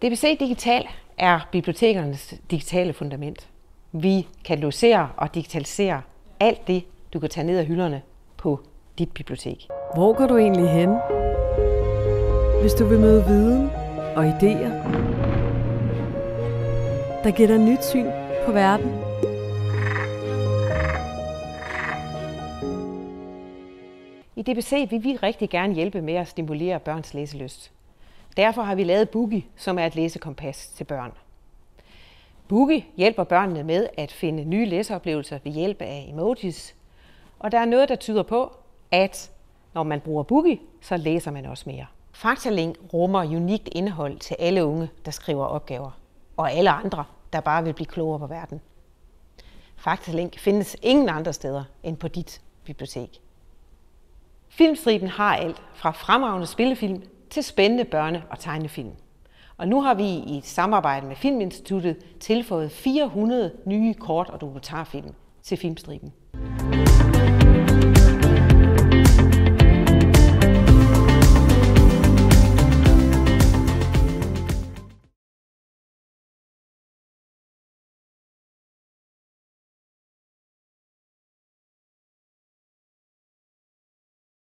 DBC Digital er bibliotekernes digitale fundament. Vi katalogiserer og digitaliserer alt det, du kan tage ned af hylderne på dit bibliotek. Hvor går du egentlig hen, hvis du vil møde viden og idéer, der giver dig nyt syn på verden? I DBC vil vi rigtig gerne hjælpe med at stimulere børns læselyst. Derfor har vi lavet Boogie, som er et læsekompas til børn. Boogie hjælper børnene med at finde nye læseoplevelser ved hjælp af emojis. Og der er noget, der tyder på, at når man bruger Boogie, så læser man også mere. Faktalink rummer unikt indhold til alle unge, der skriver opgaver, og alle andre, der bare vil blive klogere på verden. Faktalink findes ingen andre steder end på dit bibliotek. Filmstriben har alt fra fremragende spillefilm til spændende børne- og tegnefilm. Og nu har vi i et samarbejde med Filminstituttet tilføjet 400 nye kort- og dokumentarfilm til Filmstriben.